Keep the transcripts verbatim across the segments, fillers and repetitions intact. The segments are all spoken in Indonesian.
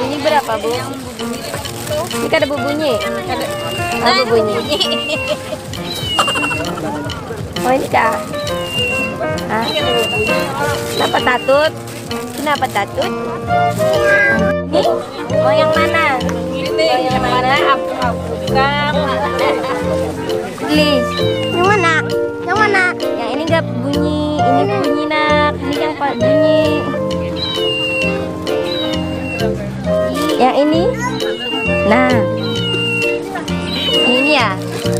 Ini berapa, Bu? Ini ada bubunyi. Ada bubunyi. Oh, ini kah? Ah. Kenapa takut? Kenapa takut? Ini mau yang mana? Mau yang mana? Aku buka. Please. Yang mana? Yang mana? Yang ini enggak bunyi. Ini bunyi, Nak. Ini yang pak bunyi. Yang ini? Nah. Ini ya.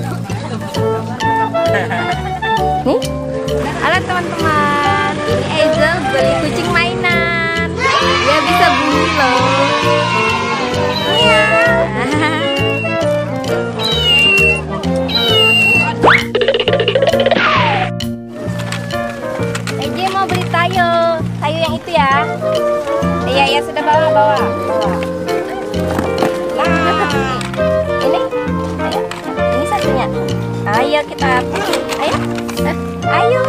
Nih. Halo teman-teman. Ini Hazel beli kucing mainan. Dia bisa bunyi loh. Iya. Eji mau beli tayo. Tayo yang itu ya. Iya, ya sudah bawa, bawa, bawa. Nah, ini, ayo, ini satunya. Ayo kita, ayo, ayo.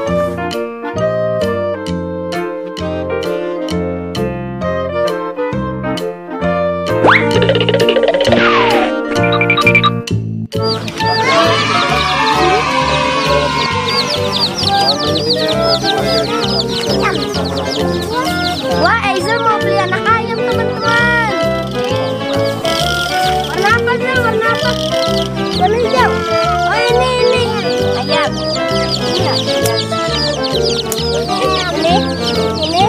Wah, Hazel mau beli anak ayam, teman-teman. Warna apa dia? Warna apa? Warna hijau. Oh, ini ini ayam. Iya. Ini ini.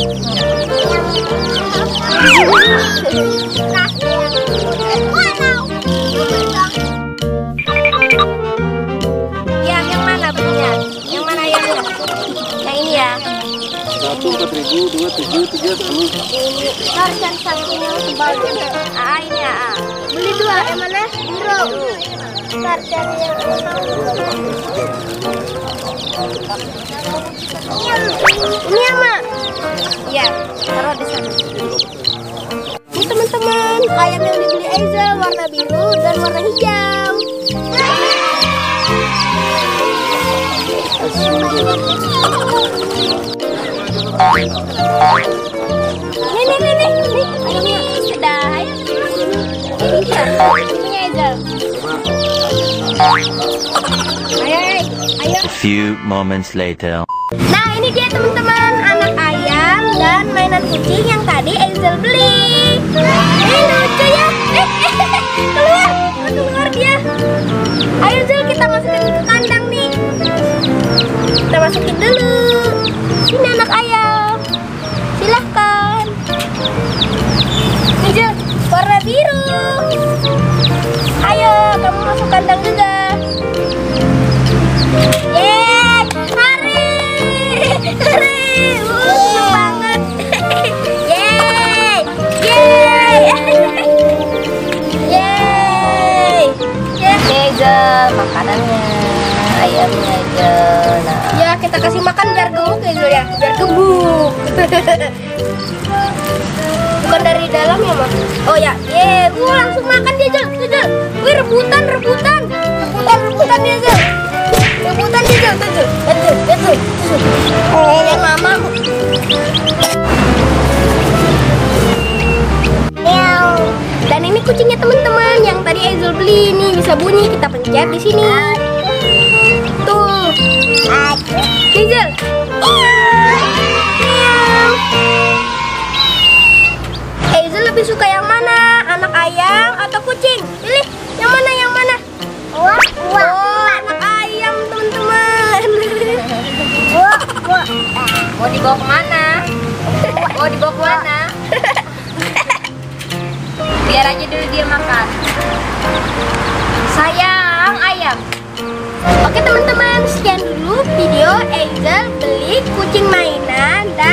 Yang yang mana punya? Yang mana ayamnya? Yang ini ya. Satu empat ribu, dua tujuh, tiga sepuluh. Ini harga satunya sebaliknya. Ah, ini ah. Beli dua, yang mana? Biru. Harganya ini ya, Mak? Iya, taruh di sana. Ini teman-teman, ayam yang dibeli Hazel warna biru dan warna hijau. Nih, nih, nih, nih, nih, ayamnya sudah, ayo. Ini dia, ini Hazel. Ayo, ayo, ayo. A few moments later. Nah, ini dia teman-teman, anak ayam dan mainan kucing yang tadi Hazel beli. Ini lucu ya. Eh, eh, keluar, keluar dia. Ayo Hazel, kita masukin ke kandang nih. Kita masukin dulu. Sini anak ayam. Silahkan. Hazel, warna biru. Ayo, kamu masuk kandang juga. Yeay, hari, hari, uh, seneng banget. Yeay, yeay, yeay, yeay. Hazel, makanannya, ayamnya Hazel. Nah. Ya, kita kasih makan biar gemuk ya Hazel ya, biar gemuk. Bukan dari dalam ya, Mas? Oh ya, yeay, uh, langsung makan dia Hazel, Hazel. Wih, rebutan, rebutan, rebutan, rebutan dia Hazel. Rebutan dia tuh, tuh, tuh, tuh, tuh. Oh, yang mama. Dan ini kucingnya teman-teman yang tadi Hazel beli. Ini bisa bunyi, kita pencet di sini. Tuh. Hazel. Hazel lebih suka yang mana? Anak ayam atau kucing? Pilih yang mana, yang mana? Wah, wah. Oh, anak ayam teman-teman. Wah, wah. Mau dibawa kemana? Mau dibawa kemana? Biar aja dulu dia makan. Sayang ayam. Oke teman-teman, sekian dulu video Hazel beli kucing mainan dan